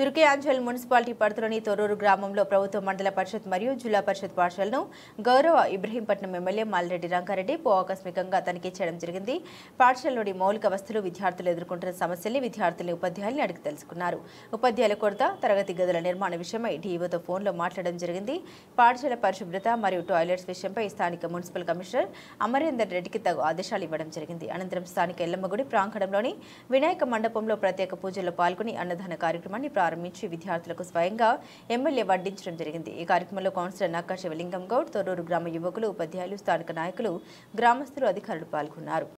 తుర్కియాంజల్ municipality పరిధిలోని తొర్రూరు గ్రామంలో ప్రభుత్వ మండల పరిషత్ మరియు జిల్లా పరిషత్ పాఠశాలను గౌరవ ఇబ్రహీంపట్నం ఎమ్మెల్యే మాలిరెడ్డి రంగారెడ్డి ఆకస్మికంగా తనిఖీ చేయడం జరిగింది. పాఠశాలలోని మౌలిక వసతులు, విద్యార్థులు ఎదుర్కొంటున్న సమస్యల్ని విద్యార్థుల్ని, ఉపాధ్యాయుల్ని అడిగి తెలుసుకున్నారు. ఉపాధ్యాయుల కొరత, తరగతి గదుల నిర్మాణ విషయమై డీఈఓతో ఫోన్లో మాట్లాడడం జరిగింది. పాఠశాల పరిశుభ్రత మరియు టాయిలెట్స్ విషయంపై స్థానిక మున్సిపల్ కమిషనర్ అమరేందర్ రెడ్డికి తగు ఆదేశాలు ఇవ్వడం జరిగింది. అనంతరం స్థానిక ఎల్లమ్మగుడి ప్రాంగణంలోని వినాయక మండపంలో ప్రత్యేక పూజల్లో పాల్గొని అన్నదాన కార్యక్రమాన్ని ప్రారంభించి విద్యార్థులకు స్వయంగా ఎమ్మెల్యే వడ్డించడం జరిగింది. ఈ కార్యక్రమంలో కౌన్సిలర్ నక్కా శివలింగం గౌడ్, తొర్రూరు గ్రామ యువకులు, ఉపాధ్యాయులు, స్థానిక నాయకులు, గ్రామస్తులు, అధికారులు పాల్గొన్నారు.